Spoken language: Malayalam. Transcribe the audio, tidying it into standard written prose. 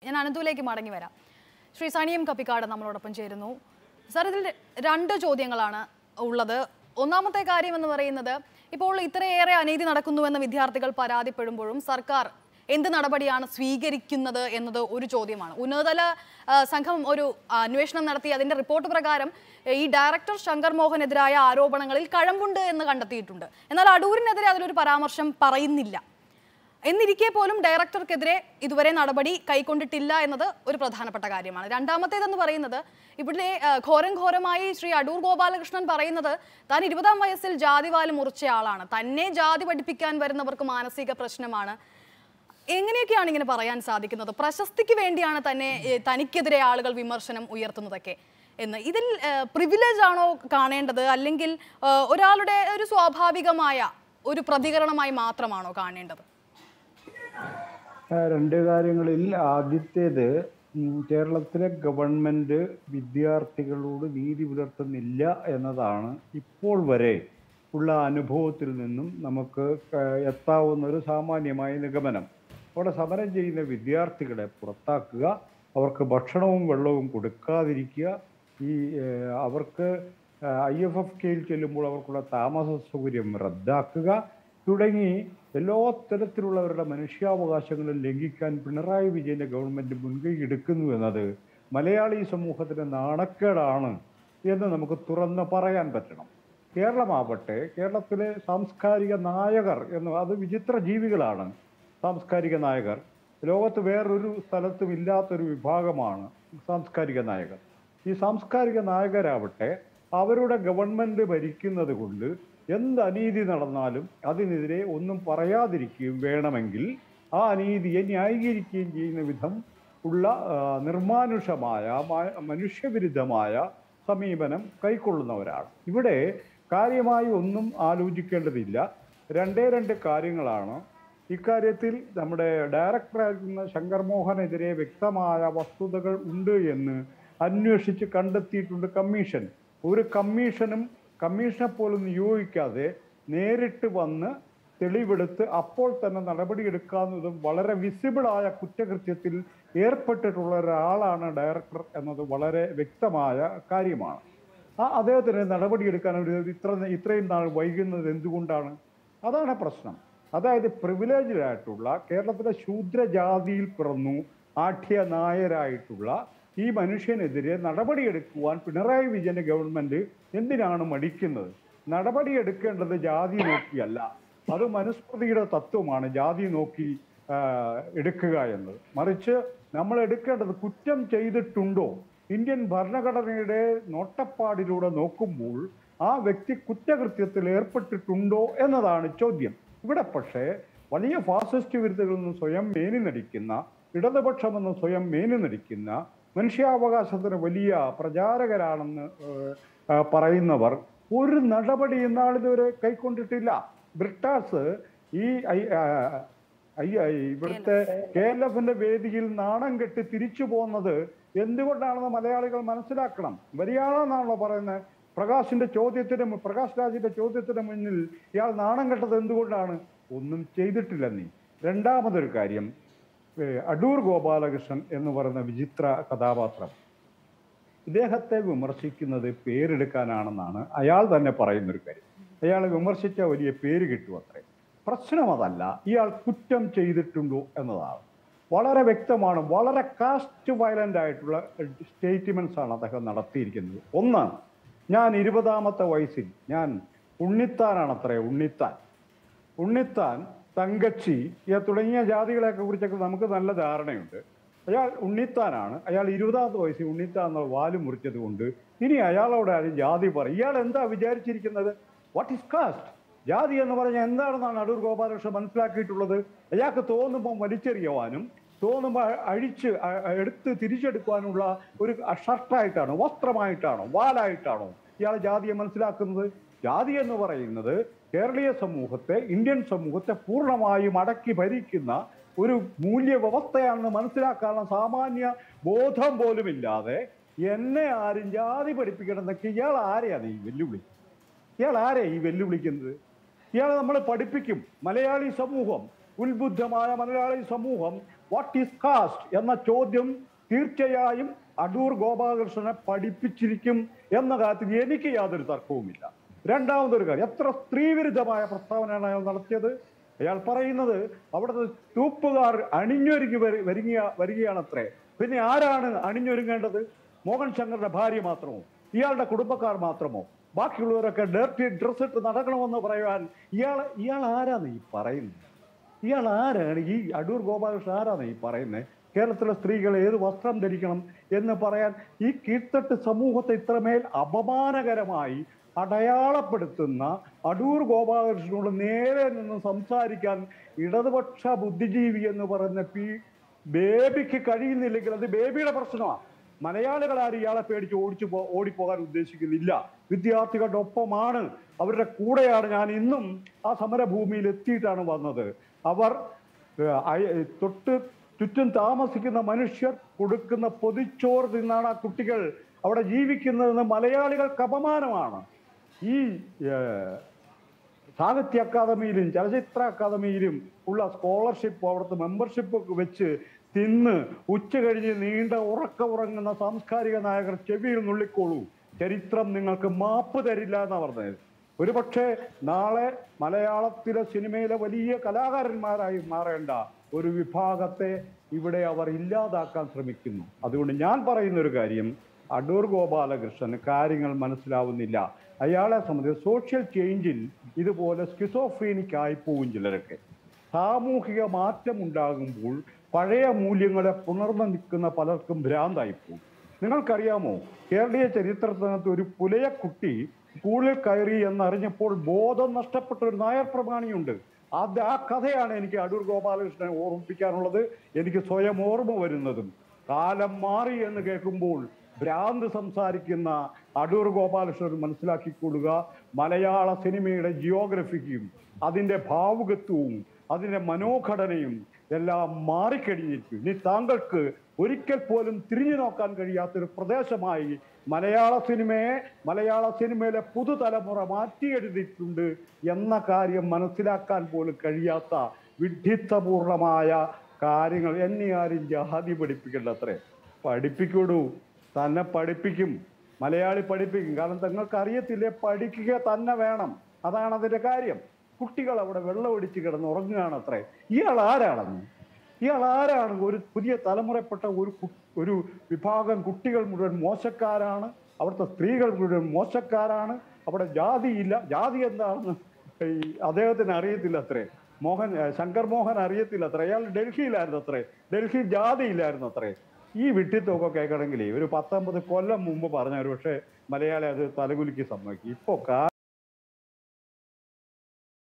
ഞാൻ അനന്തുവിലേക്ക് മടങ്ങി വരാം. ശ്രീ സനിയം കപ്പിക്കാട് നമ്മളോടൊപ്പം ചേരുന്നു. സാർ, ഇതിൽ രണ്ട് ചോദ്യങ്ങളാണ് ഉള്ളത്. ഒന്നാമത്തെ കാര്യം എന്ന് പറയുന്നത്, ഇപ്പോൾ ഇത്രയേറെ അനീതി നടക്കുന്നുവെന്ന് വിദ്യാർത്ഥികൾ പരാതിപ്പെടുമ്പോഴും സർക്കാർ എന്ത് നടപടിയാണ് സ്വീകരിക്കുന്നത് എന്നത് ഒരു ചോദ്യമാണ്. ഉന്നതതല സംഘം ഒരു അന്വേഷണം നടത്തി അതിന്റെ റിപ്പോർട്ട് പ്രകാരം ഈ ഡയറക്ടർ ശങ്കർ മോഹനെതിരായ ആരോപണങ്ങളിൽ കഴമ്പുണ്ട് എന്ന് കണ്ടെത്തിയിട്ടുണ്ട്. എന്നാൽ അടൂരിനെതിരെ അതിലൊരു പരാമർശം പറയുന്നില്ല. എന്നിരിക്കെ പോലും ഡയറക്ടർക്കെതിരെ ഇതുവരെ നടപടി കൈക്കൊണ്ടിട്ടില്ല എന്നത് ഒരു പ്രധാനപ്പെട്ട കാര്യമാണ്. രണ്ടാമത്തേതെന്ന് പറയുന്നത്, ഇവിടെ ഘോരമായി ശ്രീ അടൂർ ഗോപാലകൃഷ്ണൻ പറയുന്നത് താൻ 20-ാം വയസ്സിൽ ജാതിവാല് മുറിച്ച ആളാണ്, തന്നെ ജാതി പഠിപ്പിക്കാൻ വരുന്നവർക്ക് മാനസിക പ്രശ്നമാണ്. എങ്ങനെയൊക്കെയാണ് ഇങ്ങനെ പറയാൻ സാധിക്കുന്നത്? പ്രശസ്തിക്ക് വേണ്ടിയാണ് തനിക്കെതിരെ ആളുകൾ വിമർശനം ഉയർത്തുന്നതൊക്കെ എന്ന്. ഇതിൽ പ്രിവിലേജ് ആണോ കാണേണ്ടത്, അല്ലെങ്കിൽ ഒരാളുടെ ഒരു സ്വാഭാവികമായ ഒരു പ്രതികരണമായി മാത്രമാണോ കാണേണ്ടത്? രണ്ട് കാര്യങ്ങളിൽ ആദ്യത്തേത്, കേരളത്തിലെ ഗവൺമെൻറ് വിദ്യാർത്ഥികളോട് നീതി പുലർത്തുന്നില്ല എന്നതാണ് ഇപ്പോൾ വരെ ഉള്ള അനുഭവത്തിൽ നിന്നും നമുക്ക് എത്താവുന്ന ഒരു സാമാന്യമായ നിഗമനം. അവിടെ സമരം ചെയ്യുന്ന വിദ്യാർത്ഥികളെ പുറത്താക്കുക, അവർക്ക് ഭക്ഷണവും വെള്ളവും കൊടുക്കാതിരിക്കുക, അവർക്ക് IFFKയിൽ ചെല്ലുമ്പോൾ അവർക്കുള്ള താമസ സൗകര്യം റദ്ദാക്കുക തുടങ്ങി എല്ലാ തരത്തിലുള്ളവരുടെ മനുഷ്യാവകാശങ്ങളും ലംഘിക്കാൻ പിണറായി വിജയൻ്റെ ഗവൺമെൻറ് മുൻകൈ എടുക്കുന്നു എന്നത് മലയാളി സമൂഹത്തിന് നാണക്കേടാണ് എന്ന് നമുക്ക് തുറന്ന് പറയാൻ പറ്റണം. കേരളമാവട്ടെ, കേരളത്തിലെ സാംസ്കാരിക നായകർ അത് വിചിത്ര ജീവികളാണ്. സാംസ്കാരിക നായകർ ലോകത്ത് വേറൊരു സ്ഥലത്തും ഇല്ലാത്തൊരു വിഭാഗമാണ് സാംസ്കാരിക നായകർ. ഈ സാംസ്കാരിക നായകരാവട്ടെ, അവരുടെ ഗവൺമെൻറ് ഭരിക്കുന്നത് കൊണ്ട് എന്ത് അനീതി നടന്നാലും അതിനെതിരെ ഒന്നും പറയാതിരിക്കുകയും വേണമെങ്കിൽ ആ അനീതിയെ ന്യായീകരിക്കുകയും ചെയ്യുന്ന വിധം ഉള്ള നിർമാനുഷമായ മനുഷ്യവിരുദ്ധമായ സമീപനം കൈക്കൊള്ളുന്നവരാണ്. ഇവിടെ കാര്യമായി ഒന്നും ആലോചിക്കേണ്ടതില്ല. രണ്ട് കാര്യങ്ങളാണ്. ഇക്കാര്യത്തിൽ നമ്മുടെ ഡയറക്ടറായിരുന്ന ശങ്കർ മോഹനെതിരെ വ്യക്തമായ വസ്തുതകൾ ഉണ്ട് എന്ന് അന്വേഷിച്ച് കണ്ടെത്തിയിട്ടുണ്ട് കമ്മീഷൻ. ഒരു കമ്മീഷനെ പോലും നിയോഗിക്കാതെ നേരിട്ട് വന്ന് തെളിവെടുത്ത് അപ്പോൾ തന്നെ നടപടിയെടുക്കാവുന്നതും വളരെ വിസിബിളായ കുറ്റകൃത്യത്തിൽ ഏർപ്പെട്ടിട്ടുള്ള ഒരാളാണ് ഡയറക്ടർ എന്നത് വളരെ വ്യക്തമായ കാര്യമാണ്. അദ്ദേഹത്തിന് നടപടിയെടുക്കാൻ ഇത്രയും നാൾ വൈകുന്നത് എന്തുകൊണ്ടാണ്? അതാണ് പ്രശ്നം. അതായത് പ്രിവിലേജ്ഡായിട്ടുള്ള കേരളത്തിലെ ശൂദ്രജാതിയിൽ പിറന്നു ആഠ്യ നായരായിട്ടുള്ള ഈ മനുഷ്യനെതിരെ നടപടിയെടുക്കുവാൻ പിണറായി വിജയന്റെ ഗവൺമെന്റ് എന്തിനാണ് മടിക്കുന്നത്? നടപടിയെടുക്കേണ്ടത് ജാതി നോക്കിയല്ല, അത് മനുസ്മൃതിയുടെ തത്വമാണ് ജാതി നോക്കി എടുക്കുക എന്നത്. മറിച്ച് നമ്മൾ എടുക്കേണ്ടത് കുറ്റം ചെയ്തിട്ടുണ്ടോ, ഇന്ത്യൻ ഭരണഘടനയുടെ നോട്ടപ്പാടിലൂടെ നോക്കുമ്പോൾ ആ വ്യക്തി കുറ്റകൃത്യത്തിൽ ഏർപ്പെട്ടിട്ടുണ്ടോ എന്നതാണ് ചോദ്യം. ഇവിടെ പക്ഷേ വലിയ ഫാസിസ്റ്റ് വിരുദ്ധകളിൽ നിന്ന് സ്വയം മേനി നടിക്കുന്ന, ഇടതുപക്ഷമെന്ന് സ്വയം മേനി നടിക്കുന്ന, മനുഷ്യാവകാശത്തിന് വലിയ പ്രചാരകരാണെന്ന് പറയുന്നവർ ഒരു നടപടി ഇന്നാളിതുവരെ കൈക്കൊണ്ടിട്ടില്ല. ബ്രിട്ടാസ് ഇവിടുത്തെ KLFന്റെ വേദിയിൽ നാണം കെട്ടി തിരിച്ചു പോകുന്നത് എന്തുകൊണ്ടാണെന്ന് മലയാളികൾ മനസ്സിലാക്കണം. വരികയാണെന്നാണല്ലോ പറയുന്നത്. പ്രകാശ് രാജിന്റെ ചോദ്യത്തിന് മുന്നിൽ ഇയാൾ നാണം കെട്ടത് എന്തുകൊണ്ടാണ്? ഒന്നും ചെയ്തിട്ടില്ല നീ. രണ്ടാമതൊരു കാര്യം, അടൂർ ഗോപാലകൃഷ്ണൻ എന്ന് പറയുന്ന വിചിത്ര കഥാപാത്രം, ഇദ്ദേഹത്തെ വിമർശിക്കുന്നത് പേരെടുക്കാനാണെന്നാണ് അയാൾ തന്നെ പറയുന്നൊരു കാര്യം. അയാളെ വിമർശിച്ച വലിയ പേര് കിട്ടും അത്രേ. പ്രശ്നം അതല്ല, ഇയാൾ കുറ്റം ചെയ്തിട്ടുണ്ടോ എന്നതാണ്. വളരെ വ്യക്തമാണ്. വളരെ കാസ്റ്റ് വയലന്റ് ആയിട്ടുള്ള സ്റ്റേറ്റ്മെന്റ്സ് ആണ് അദ്ദേഹം നടത്തിയിരിക്കുന്നത്. ഒന്ന്, ഞാൻ 20-ാമത്തെ വയസ്സിൽ ഞാൻ ഉണ്ണിത്താനാണത്രേ, ഉണ്ണിത്താൻ തങ്കച്ചി തുടങ്ങിയ ജാതികളെയൊക്കെ കുറിച്ചൊക്കെ നമുക്ക് നല്ല ധാരണയുണ്ട്. അയാൾ ഉണ്ണിത്താനാണ്. അയാൾ 20-ാമത്തെ വയസ്സിൽ ഉണ്ണിത്താൻ എന്നുള്ള വാല് മുറിച്ചത് കൊണ്ട് ഇനി അയാളോട് ആരും ജാതി പറയും. ഇയാൾ എന്താ വിചാരിച്ചിരിക്കുന്നത്? What is caste? ജാതി എന്ന് പറഞ്ഞാൽ എന്താണെന്നാണ് അടൂർ ഗോപാലകൃഷ്ണൻ മനസ്സിലാക്കിയിട്ടുള്ളത്? അയാൾക്ക് തോന്നുമ്പോൾ വലിച്ചെറിയുവാനും തോന്നുമ്പോൾ എടുത്ത് തിരിച്ചെടുക്കുവാനുള്ള ഒരു ഷർട്ടായിട്ടാണോ, വസ്ത്രമായിട്ടാണോ, വാലായിട്ടാണോ ഇയാൾ ജാതിയെ മനസ്സിലാക്കുന്നത്? ജാതി എന്ന് പറയുന്നത് കേരളീയ സമൂഹത്തെ, ഇന്ത്യൻ സമൂഹത്തെ പൂർണ്ണമായും അടക്കി ഭരിക്കുന്ന ഒരു മൂല്യവ്യവസ്ഥയാണെന്ന് മനസ്സിലാക്കാനുള്ള സാമാന്യ ബോധം പോലുമില്ലാതെ എന്നെ ആരും ജാതി പഠിപ്പിക്കണമെന്നൊക്കെ ഇയാൾ ആരെയാണ് ഈ വെല്ലുവിളിക്കുന്നത്? ഇയാളെ നമ്മൾ പഠിപ്പിക്കും. മലയാളി സമൂഹം, ഉത്ബുദ്ധമായ മലയാളി സമൂഹം വാട്ട് ഈസ് കാസ്റ്റ് എന്ന ചോദ്യം തീർച്ചയായും അടൂർ ഗോപാലകൃഷ്ണനെ പഠിപ്പിച്ചിരിക്കും എന്ന കാര്യത്തിൽ എനിക്ക് യാതൊരു തർക്കവുമില്ല. രണ്ടാമതൊരു കാര്യം, എത്ര സ്ത്രീവിരുദ്ധമായ പ്രസ്താവനയാണ് അയാൾ നടത്തിയത്. അയാൾ പറയുന്നത് അവിടുത്തെ ട്രൂപ്പുകാർ അണിഞ്ഞൊരുങ്ങി വരികയാണത്രേ. പിന്നെ ആരാണ് അണിഞ്ഞൊരുങ്ങേണ്ടത്? മോഹൻ ശങ്കറിന്റെ ഭാര്യ മാത്രമോ? ഇയാളുടെ കുടുംബക്കാർ മാത്രമോ? ബാക്കിയുള്ളവരൊക്കെ ഡേർട്ടി ഡ്രസ് ഇട്ട് നടക്കണമെന്ന് പറയാൻ ഇയാൾ ആരാണ് ഈ പറയുന്നത്? ഇയാൾ ആരാണ്? ഈ അടൂർ ഗോപാലകൃഷ്ണൻ ആരാണ് ഈ പറയുന്നത്? കേരളത്തിലെ സ്ത്രീകൾ ഏത് വസ്ത്രം ധരിക്കണം എന്ന് പറയാൻ ഈ കീഴ്ത്തട്ട് സമൂഹത്തെ ഇത്രമേൽ അപമാനകരമായി അടയാളപ്പെടുത്തുന്ന അടൂർ ഗോപാലകൃഷ്ണനോട് നേരെ നിന്ന് സംസാരിക്കാൻ ഇടതുപക്ഷ ബുദ്ധിജീവി എന്ന് പറയുന്ന ബേബിക്ക് കഴിയുന്നില്ലെങ്കിൽ അത് ബേബിയുടെ പ്രശ്നമാണ്. മലയാളികൾ ആരും ഇയാളെ പേടിച്ച് ഓടിപ്പോകാൻ ഉദ്ദേശിക്കുന്നില്ല. വിദ്യാർത്ഥികളുടെ ഒപ്പമാണ്, അവരുടെ കൂടെയാണ്. ഞാൻ ഇന്നും ആ സമരഭൂമിയിൽ എത്തിയിട്ടാണ് വന്നത്. അവർ ചുറ്റും താമസിക്കുന്ന മനുഷ്യർ കൊടുക്കുന്ന പൊതിച്ചോറ് നിന്നാണ് ആ കുട്ടികൾ അവിടെ ജീവിക്കുന്നതെന്ന് മലയാളികൾക്ക് അപമാനമാണ്. ഈ സാഹിത്യ അക്കാദമിയിലും ചലച്ചിത്ര അക്കാദമിയിലും ഉള്ള സ്കോളർഷിപ്പ്, അവിടുത്തെ മെമ്പർഷിപ്പ് ഒക്കെ വെച്ച് തിന്ന് ഉച്ച കഴിഞ്ഞ് നീണ്ട ഉറങ്ങുന്ന സാംസ്കാരിക നായകർ ചെവിയിൽ നുള്ളിക്കോളൂ, ചരിത്രം നിങ്ങൾക്ക് മാപ്പ് തരില്ല എന്നാണ് പറഞ്ഞത്. ഒരുപക്ഷെ നാളെ മലയാളത്തിലെ സിനിമയിലെ വലിയ കലാകാരന്മാരായി മാറേണ്ട ഒരു വിഭാഗത്തെ ഇവിടെ അവർ ഇല്ലാതാക്കാൻ ശ്രമിക്കുന്നു. അതുകൊണ്ട് ഞാൻ പറയുന്ന ഒരു കാര്യം, അടൂർ ഗോപാലകൃഷ്ണന് കാര്യങ്ങൾ മനസ്സിലാവുന്നില്ല. അയാളെ സംബന്ധിച്ച് സോഷ്യൽ ചേഞ്ചിൽ ഇതുപോലെ സ്കിസോഫ്രീനിക് ആയിപ്പോവും ചിലരൊക്കെ. സാമൂഹിക മാറ്റം ഉണ്ടാകുമ്പോൾ പഴയ മൂല്യങ്ങളെ പുണർന്നു നിൽക്കുന്ന പലർക്കും ഭ്രാന്തായിപ്പോവും. നിങ്ങൾക്കറിയാമോ, കേരളീയ ചരിത്രത്തിനകത്ത് ഒരു പുലയക്കുട്ടി സ്കൂളിൽ കയറി എന്നറിഞ്ഞപ്പോൾ ബോധം നഷ്ടപ്പെട്ട ഒരു നായർ പ്രമാണിയുണ്ട്. ആ കഥയാണ് എനിക്ക് അടൂർ ഗോപാലകൃഷ്ണനെ ഓർമ്മിപ്പിക്കാനുള്ളത്. എനിക്ക് സ്വയം ഓർമ്മ വരുന്നതും. കാലം മാറി എന്ന് കേൾക്കുമ്പോൾ ഭ്രാന്ത് സംസാരിക്കുന്ന അടൂർ ഗോപാലകൃഷ്ണൻ മനസ്സിലാക്കിക്കൊള്ളുക, മലയാള സിനിമയുടെ ജിയോഗ്രഫിക്കും അതിൻ്റെ ഭാവുകത്വവും അതിൻ്റെ മനോഘടനയും എല്ലാം മാറിക്കഴിഞ്ഞിരിക്കും. ഇനി താങ്കൾക്ക് ഒരിക്കൽ പോലും തിരിഞ്ഞു നോക്കാൻ കഴിയാത്തൊരു പ്രദേശമായി മലയാള സിനിമയിലെ പുതുതലമുറ മാറ്റിയെഴുതിയിട്ടുണ്ട് എന്ന കാര്യം മനസ്സിലാക്കാൻ പോലും കഴിയാത്ത വിഡ്ഢിത്തപൂർണമായ കാര്യങ്ങൾ എന്നെ ആരും ജാതി പഠിപ്പിക്കേണ്ട അത്രേ. പഠിപ്പിക്കൂടൂ, തന്നെ പഠിപ്പിക്കും, മലയാളി പഠിപ്പിക്കും. കാരണം നിങ്ങൾക്ക് അറിയത്തില്ലേ, പഠിക്കുക തന്നെ വേണം. അതാണ് അതിൻ്റെ കാര്യം. കുട്ടികൾ അവിടെ വെള്ളം ഒടിച്ച് കിടന്ന് ഉറങ്ങുകയാണ് അത്രേ. ഇയാൾ ആരാണ്? ഒരു പുതിയ തലമുറപ്പെട്ട ഒരു വിഭാഗം കുട്ടികൾ മുഴുവൻ മോശക്കാരാണ്. അവിടുത്തെ സ്ത്രീകൾ മുഴുവൻ മോശക്കാരാണ്. അവിടെ ജാതിയില്ല. ജാതി എന്താണെന്ന് അദ്ദേഹത്തിന് അറിയത്തില്ല അത്രേ. ശങ്കർ മോഹൻ അറിയത്തില്ല അത്രേ. അയാൾ ഡൽഹിയിലായിരുന്നു അത്രേ. ഡൽഹി ജാതിയില്ലായിരുന്നു അത്രേ. ഈ വിട്ടിത്തൊക്കെ കേൾക്കണമെങ്കിൽ ഒരു 19 കൊല്ലം മുമ്പ് പറഞ്ഞ ഒരു പക്ഷേ മലയാളി അത് തലകുലുക്കി സമ്മതിക്കും. ഇപ്പോൾ